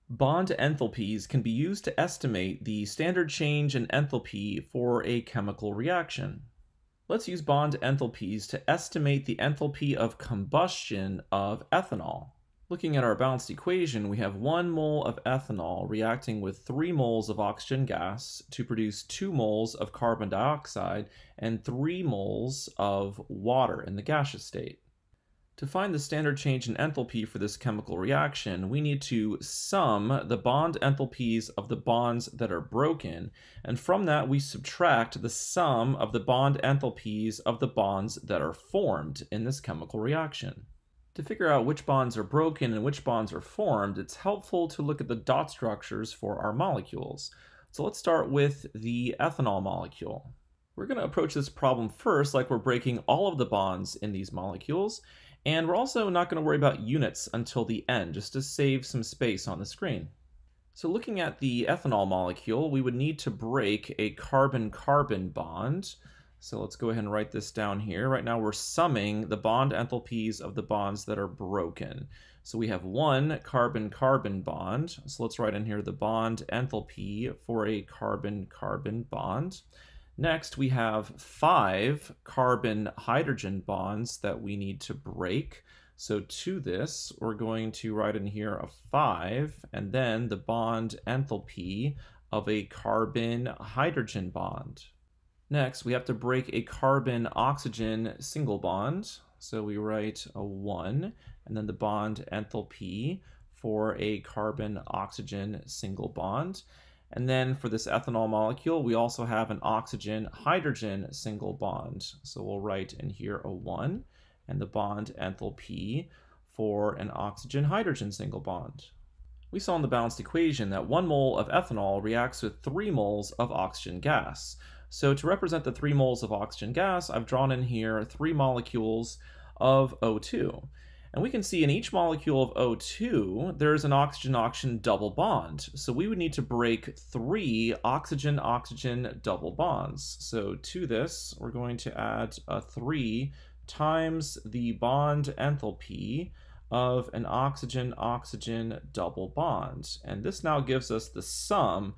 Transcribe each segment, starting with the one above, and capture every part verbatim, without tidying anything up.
Bond enthalpies can be used to estimate the standard change in enthalpy for a chemical reaction. Let's use bond enthalpies to estimate the enthalpy of combustion of ethanol. Looking at our balanced equation, we have one mole of ethanol reacting with three moles of oxygen gas to produce two moles of carbon dioxide and three moles of water in the gaseous state. To find the standard change in enthalpy for this chemical reaction, we need to sum the bond enthalpies of the bonds that are broken, and from that we subtract the sum of the bond enthalpies of the bonds that are formed in this chemical reaction. To figure out which bonds are broken and which bonds are formed, it's helpful to look at the dot structures for our molecules. So let's start with the ethanol molecule. We're going to approach this problem first like we're breaking all of the bonds in these molecules. And we're also not going to worry about units until the end, just to save some space on the screen. So looking at the ethanol molecule, we would need to break a carbon-carbon bond. So let's go ahead and write this down here. Right now we're summing the bond enthalpies of the bonds that are broken. So we have one carbon-carbon bond. So let's write in here the bond enthalpy for a carbon-carbon bond. Next, we have five carbon-hydrogen bonds that we need to break. So to this, we're going to write in here a five, and then the bond enthalpy of a carbon-hydrogen bond. Next, we have to break a carbon-oxygen single bond. So we write a one, and then the bond enthalpy for a carbon-oxygen single bond. And then for this ethanol molecule, we also have an oxygen-hydrogen single bond. So we'll write in here a one, and the bond enthalpy for an oxygen-hydrogen single bond. We saw in the balanced equation that one mole of ethanol reacts with three moles of oxygen gas. So to represent the three moles of oxygen gas, I've drawn in here three molecules of O two. And we can see in each molecule of O two, there's an oxygen-oxygen double bond. So we would need to break three oxygen-oxygen double bonds. So to this, we're going to add a three times the bond enthalpy of an oxygen-oxygen double bond. And this now gives us the sum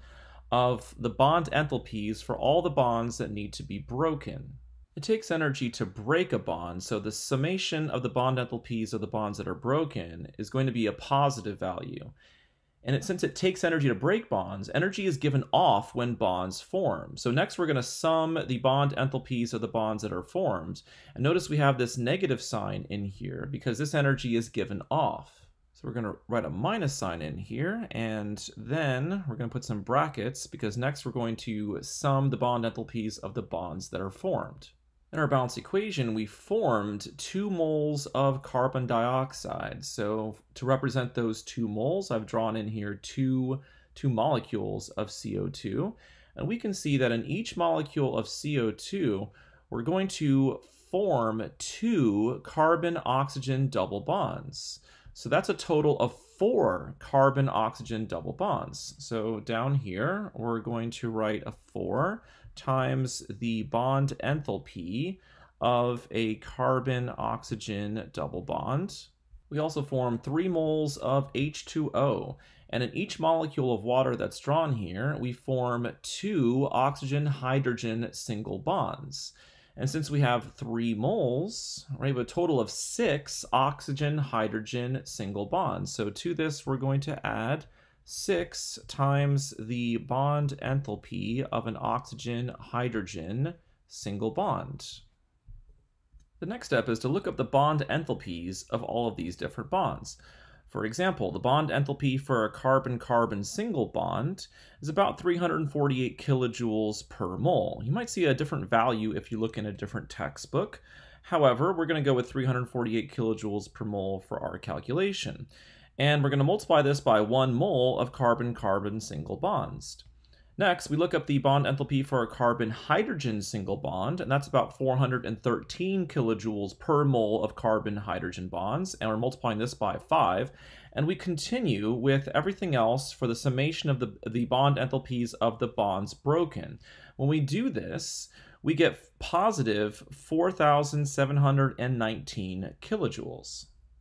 of the bond enthalpies for all the bonds that need to be broken. It takes energy to break a bond, so the summation of the bond enthalpies of the bonds that are broken is going to be a positive value. And it, since it takes energy to break bonds, energy is given off when bonds form. So next we're going to sum the bond enthalpies of the bonds that are formed. And notice we have this negative sign in here because this energy is given off. So we're going to write a minus sign in here, and then we're going to put some brackets because next we're going to sum the bond enthalpies of the bonds that are formed. In our balanced equation, we formed two moles of carbon dioxide. So to represent those two moles, I've drawn in here two, two molecules of C O two. And we can see that in each molecule of C O two, we're going to form two carbon-oxygen double bonds. So that's a total of four carbon-oxygen double bonds. So down here, we're going to write a four times the bond enthalpy of a carbon-oxygen double bond. We also form three moles of H two O, and in each molecule of water that's drawn here, we form two oxygen-hydrogen single bonds. And since we have three moles, we have a total of six oxygen-hydrogen single bonds. So to this, we're going to add six times the bond enthalpy of an oxygen-hydrogen single bond. The next step is to look up the bond enthalpies of all of these different bonds. For example, the bond enthalpy for a carbon-carbon single bond is about three hundred forty-eight kilojoules per mole. You might see a different value if you look in a different textbook. However, we're going to go with three hundred forty-eight kilojoules per mole for our calculation. And we're going to multiply this by one mole of carbon-carbon single bonds. Next, we look up the bond enthalpy for a carbon-hydrogen single bond, and that's about four hundred thirteen kilojoules per mole of carbon-hydrogen bonds, and we're multiplying this by five. And we continue with everything else for the summation of the, the bond enthalpies of the bonds broken. When we do this, we get positive four thousand seven hundred nineteen kilojoules.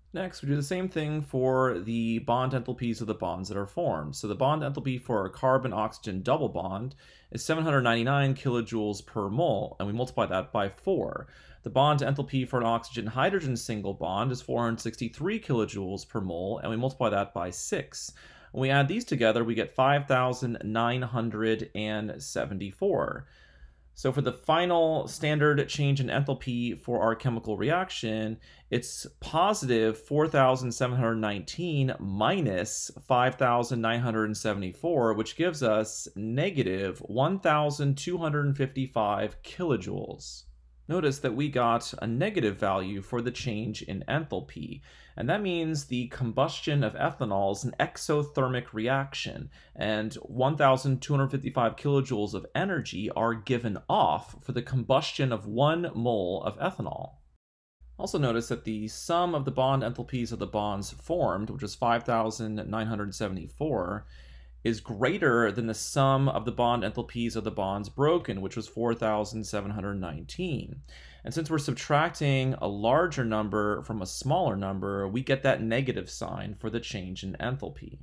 Next, we do the same thing for the bond enthalpies of the bonds that are formed. So the bond enthalpy for a carbon-oxygen double bond is seven hundred ninety-nine kilojoules per mole, and we multiply that by four. The bond enthalpy for an oxygen-hydrogen single bond is four hundred sixty-three kilojoules per mole, and we multiply that by six. When we add these together, we get five thousand nine hundred seventy-four. So for the final standard change in enthalpy for our chemical reaction, it's positive four thousand seven hundred nineteen minus five thousand nine hundred seventy-four, which gives us negative one thousand two hundred fifty-five kilojoules. Notice that we got a negative value for the change in enthalpy, and that means the combustion of ethanol is an exothermic reaction, and one thousand two hundred fifty-five kilojoules of energy are given off for the combustion of one mole of ethanol. Also notice that the sum of the bond enthalpies of the bonds formed, which is five thousand nine hundred seventy-four, is greater than the sum of the bond enthalpies of the bonds broken, which was four thousand seven hundred nineteen. And since we're subtracting a larger number from a smaller number, we get that negative sign for the change in enthalpy.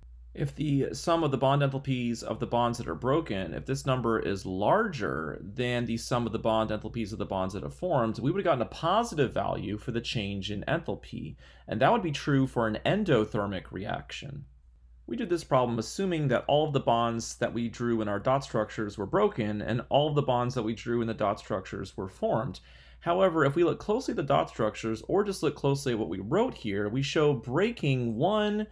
If the sum of the bond enthalpies of the bonds that are broken, if this number is larger than the sum of the bond enthalpies of the bonds that have formed, we would have gotten a positive value for the change in enthalpy, and that would be true for an endothermic reaction. We did this problem assuming that all of the bonds that we drew in our dot structures were broken and all of the bonds that we drew in the dot structures were formed. However, if we look closely at the dot structures or just look closely at what we wrote here, we show breaking one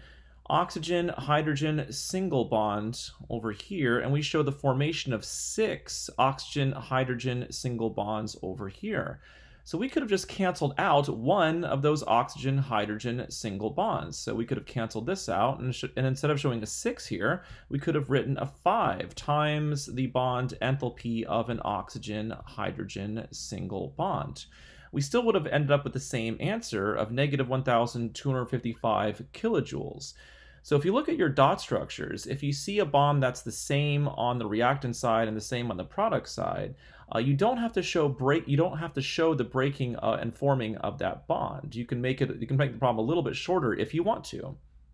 oxygen-hydrogen single bond over here, and we show the formation of six oxygen-hydrogen single bonds over here. So we could have just canceled out one of those oxygen-hydrogen single bonds. So we could have canceled this out, and, and instead of showing a six here, we could have written a five times the bond enthalpy of an oxygen-hydrogen single bond. We still would have ended up with the same answer of negative one thousand two hundred fifty-five kilojoules. So if you look at your dot structures, if you see a bond that's the same on the reactant side and the same on the product side, uh, you don't have to show break. You don't have to show the breaking uh, and forming of that bond. You can make it. You can make the problem a little bit shorter if you want to.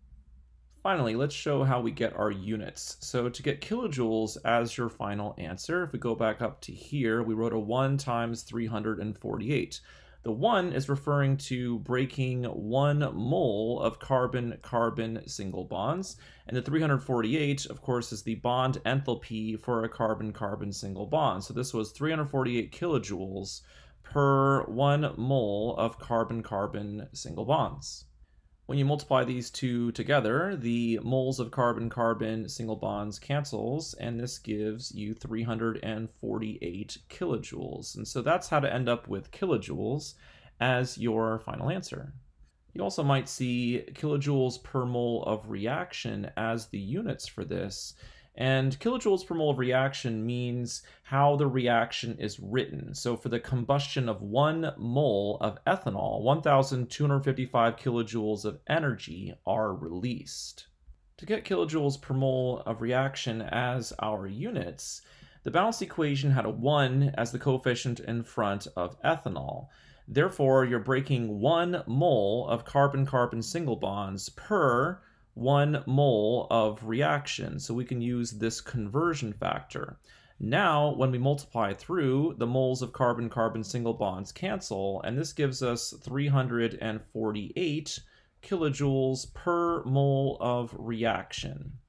Finally, let's show how we get our units. So to get kilojoules as your final answer, if we go back up to here, we wrote a one times three hundred forty-eight. The one is referring to breaking one mole of carbon-carbon single bonds, and the three hundred forty-eight, of course, is the bond enthalpy for a carbon-carbon single bond. So this was three hundred forty-eight kilojoules per one mole of carbon-carbon single bonds. When you multiply these two together, the moles of carbon-carbon single bonds cancels, and this gives you three hundred forty-eight kilojoules. And so that's how to end up with kilojoules as your final answer. You also might see kilojoules per mole of reaction as the units for this. And kilojoules per mole of reaction means how the reaction is written. So for the combustion of one mole of ethanol, one thousand two hundred fifty-five kilojoules of energy are released. To get kilojoules per mole of reaction as our units, the balanced equation had a one as the coefficient in front of ethanol. Therefore, you're breaking one mole of carbon-carbon single bonds per one mole of reaction, so we can use this conversion factor. Now, when we multiply through, the moles of carbon-carbon single bonds cancel, and this gives us three hundred forty-eight kilojoules per mole of reaction.